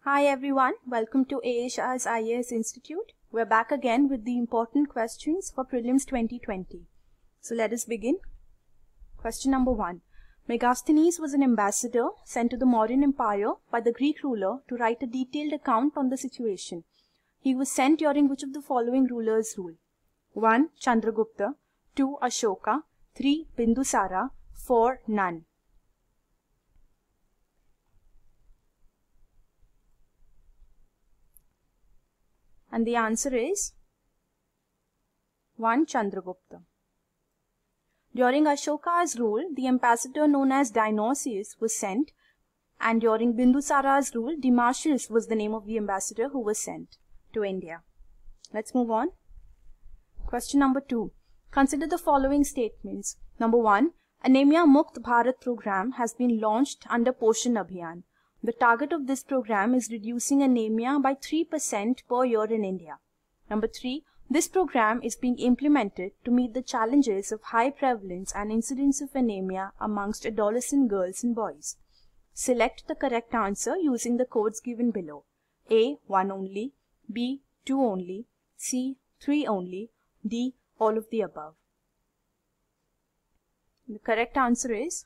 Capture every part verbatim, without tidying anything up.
Hi everyone, welcome to A S Shah's I A S Institute. We're back again with the important questions for Prelims twenty twenty. So let us begin. Question number one. Megasthenes was an ambassador sent to the Mauryan Empire by the Greek ruler to write a detailed account on the situation. He was sent during which of the following rulers' rule? one. Chandragupta, two. Ashoka, three. Bindusara, four. None. And the answer is one. Chandragupta. During Ashoka's rule, the ambassador known as Dionysius was sent, and during Bindusara's rule, Demetrius was the name of the ambassador who was sent to India. Let's move on. Question number two. Consider the following statements. Number one, Anemia Mukt Bharat program has been launched under Poshan Abhiyan. The target of this program is reducing anemia by three percent per year in India. Number three, this program is being implemented to meet the challenges of high prevalence and incidence of anemia amongst adolescent girls and boys. Select the correct answer using the codes given below. A. one only, B. two only, C. three only, D. all of the above. The correct answer is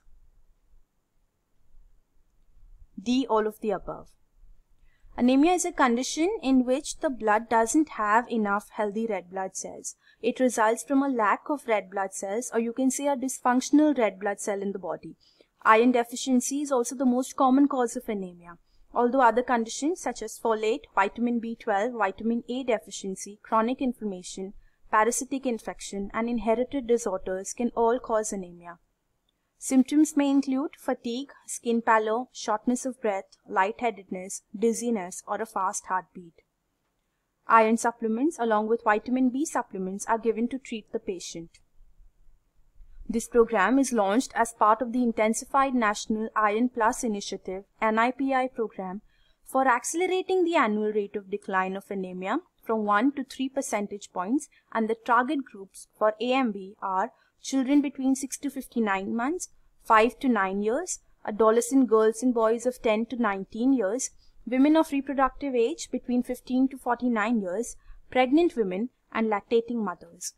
D. all of the above. Anemia is a condition in which the blood doesn't have enough healthy red blood cells. It results from a lack of red blood cells, or you can say a dysfunctional red blood cell in the body. Iron deficiency is also the most common cause of anemia. Although other conditions such as folate, vitamin B twelve, vitamin A deficiency, chronic inflammation, parasitic infection, and inherited disorders can all cause anemia. Symptoms may include fatigue, skin pallor, shortness of breath, lightheadedness, dizziness, or a fast heartbeat. Iron supplements along with vitamin B supplements are given to treat the patient. This program is launched as part of the Intensified National Iron Plus Initiative N I P I program for accelerating the annual rate of decline of anemia from one to three percentage points, and the target groups for A M B are children between six to fifty-nine months, five to nine years, adolescent girls and boys of ten to nineteen years, women of reproductive age between fifteen to forty-nine years, pregnant women, and lactating mothers.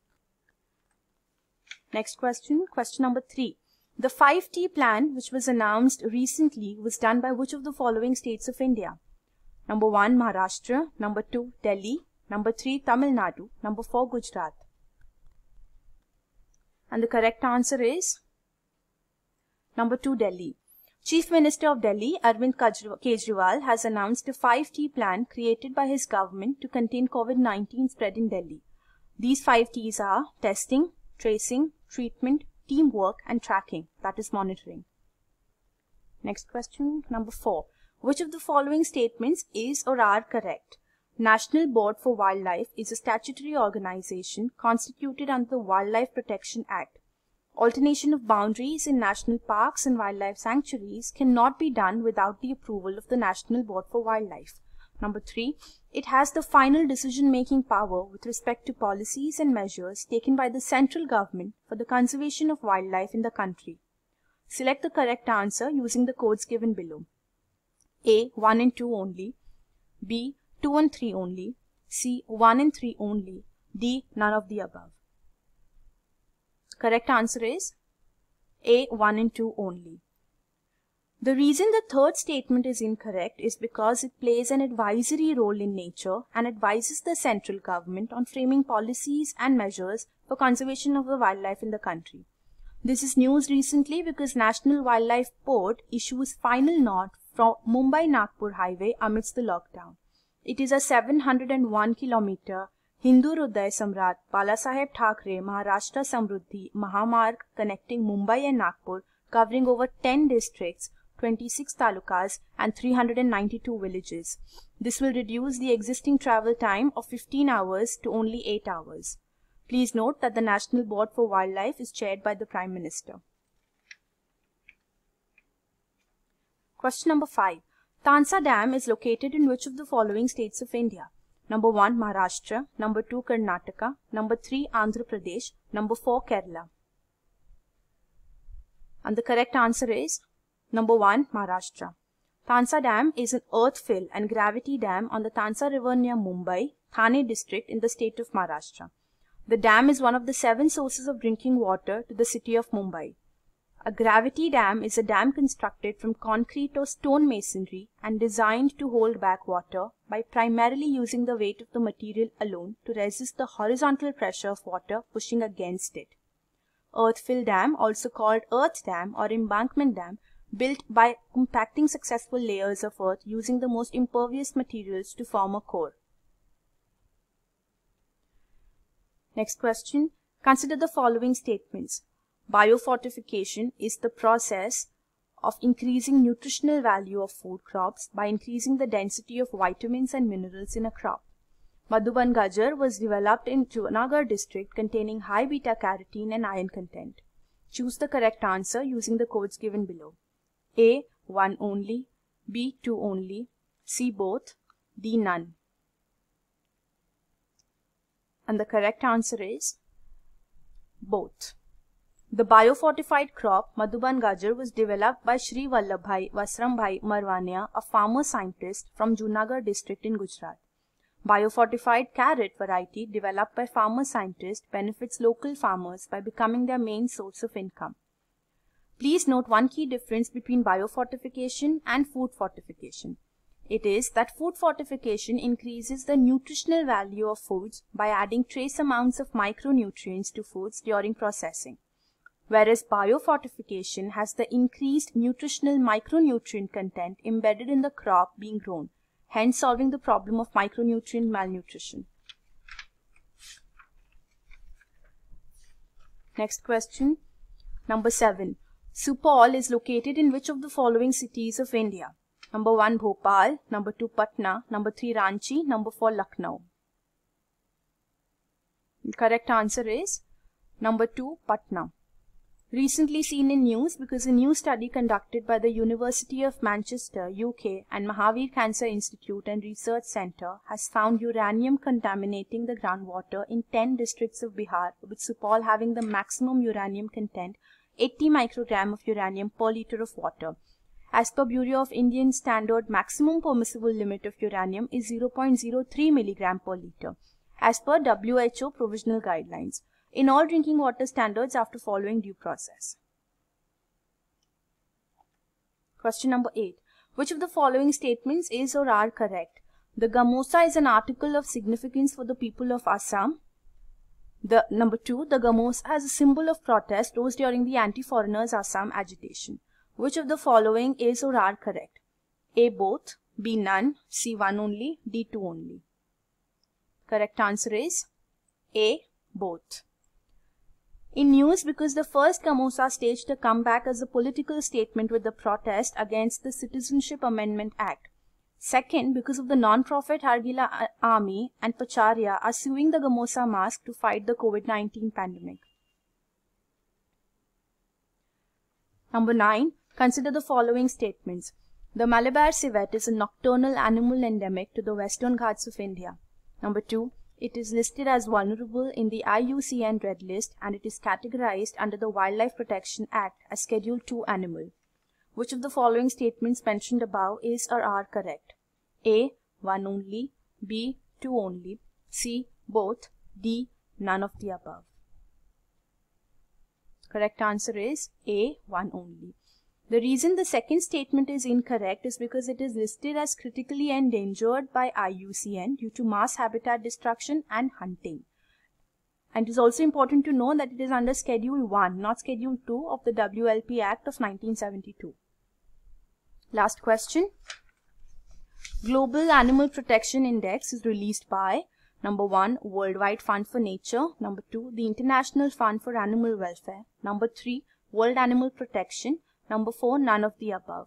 Next question, question number three. The five T plan which was announced recently was done by which of the following states of India? Number one, Maharashtra. Number two, Delhi. Number three, Tamil Nadu. Number four, Gujarat. And the correct answer is number two, Delhi. Chief Minister of Delhi, Arvind Kejriwal, has announced a five T plan created by his government to contain COVID nineteen spread in Delhi. These five T's are testing, tracing, treatment, teamwork, and tracking, that is monitoring. Next question, number four. Which of the following statements is or are correct? National Board for Wildlife is a statutory organization constituted under the Wildlife Protection Act. Alternation of boundaries in national parks and wildlife sanctuaries cannot be done without the approval of the National Board for Wildlife. Number three, it has the final decision-making power with respect to policies and measures taken by the central government for the conservation of wildlife in the country. Select the correct answer using the codes given below. A. one and two only, B. two and three only, C. one and three only, D. none of the above. Correct answer is A. one and two only. The reason the third statement is incorrect is because it plays an advisory role in nature and advises the central government on framing policies and measures for conservation of the wildlife in the country. This is news recently because National Wildlife Board issues final note from Mumbai-Nagpur highway amidst the lockdown. It is a seven hundred one kilometer Hindu Hriday Samrat Balasaheb Thackeray Maharashtra Samruddhi Mahamarg connecting Mumbai and Nagpur, covering over ten districts, twenty-six talukas, and three hundred ninety-two villages. This will reduce the existing travel time of fifteen hours to only eight hours. Please note that the National Board for Wildlife is chaired by the Prime Minister. Question number five. Tansa Dam is located in which of the following states of India? Number one, Maharashtra. Number two, Karnataka. Number three, Andhra Pradesh. Number four, Kerala. And the correct answer is number one, Maharashtra. Tansa Dam is an earth-fill and gravity dam on the Tansa River near Mumbai, Thane district in the state of Maharashtra. The dam is one of the seven sources of drinking water to the city of Mumbai. A gravity dam is a dam constructed from concrete or stone masonry and designed to hold back water by primarily using the weight of the material alone to resist the horizontal pressure of water pushing against it. Earth-fill dam, also called earth dam or embankment dam, built by compacting successful layers of earth using the most impervious materials to form a core. Next question. Consider the following statements. Biofortification is the process of increasing nutritional value of food crops by increasing the density of vitamins and minerals in a crop. Madhuban Gajar was developed in Junagadh district containing high beta-carotene and iron content. Choose the correct answer using the codes given below. A. one only, B. two only, C. both, D. none. And the correct answer is both. The biofortified crop Madhuban Gajar was developed by Shri Vallabhbhai Vasrambhai Marwania, a farmer scientist from Junagadh district in Gujarat. Biofortified carrot variety developed by farmer scientist benefits local farmers by becoming their main source of income. Please note one key difference between biofortification and food fortification. It is that food fortification increases the nutritional value of foods by adding trace amounts of micronutrients to foods during processing, whereas biofortification has the increased nutritional micronutrient content embedded in the crop being grown, hence solving the problem of micronutrient malnutrition. Next question, number seven. Supal is located in which of the following cities of India? Number one, Bhopal. Number two, Patna. Number three, Ranchi. Number four, Lucknow. The correct answer is number two, Patna. Recently seen in news because a new study conducted by the University of Manchester, U K and Mahavir Cancer Institute and Research Centre has found uranium contaminating the groundwater in ten districts of Bihar, with Supal having the maximum uranium content, eighty microgram of uranium per litre of water. As per Bureau of Indian Standard, maximum permissible limit of uranium is zero point zero three milligram per litre, as per W H O provisional guidelines, in all drinking water standards after following due process. Question number eight. Which of the following statements is or are correct? The Gamosa is an article of significance for the people of Assam. The number two, the Gamosa as a symbol of protest rose during the anti-foreigners Assam agitation. Which of the following is or are correct? A. both, B. none, C. one only, D. two only. Correct answer is A. both. In news because the first Gamosa staged a comeback as a political statement with the protest against the Citizenship Amendment Act. Second, because of the non-profit Hargila Army and Pacharya are suing the Gamosa mask to fight the COVID nineteen pandemic. Number nine. Consider the following statements. The Malabar civet is a nocturnal animal endemic to the Western Ghats of India. Number two. It is listed as vulnerable in the I U C N Red List and it is categorized under the Wildlife Protection Act as Schedule two animal. Which of the following statements mentioned above is or are correct? A. one only, B. two only, C. both, D. none of the above. Correct answer is A. one only. The reason the second statement is incorrect is because it is listed as critically endangered by I U C N due to mass habitat destruction and hunting. And it is also important to know that it is under Schedule one, not Schedule two of the W L P Act of nineteen seventy-two. Last question. Global Animal Protection Index is released by number one, Worldwide Fund for Nature, number two, the International Fund for Animal Welfare, number three, World Animal Protection, number four, none of the above.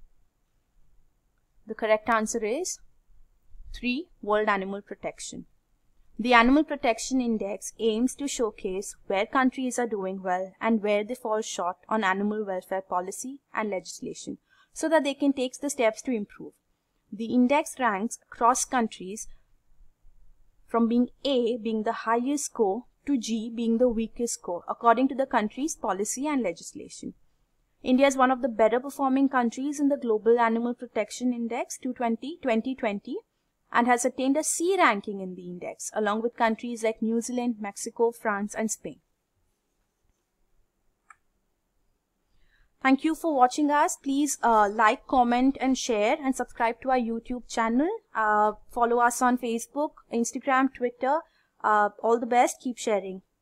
The correct answer is three, World Animal Protection. The Animal Protection Index aims to showcase where countries are doing well and where they fall short on animal welfare policy and legislation so that they can take the steps to improve. The index ranks across countries from being A being the highest score to G being the weakest score according to the country's policy and legislation. India is one of the better performing countries in the Global Animal Protection Index two twenty twenty twenty and has attained a C ranking in the index, along with countries like New Zealand, Mexico, France, and Spain. Thank you for watching us. Please uh, like, comment, and share, and subscribe to our YouTube channel. Uh, follow us on Facebook, Instagram, Twitter. Uh, all the best. Keep sharing.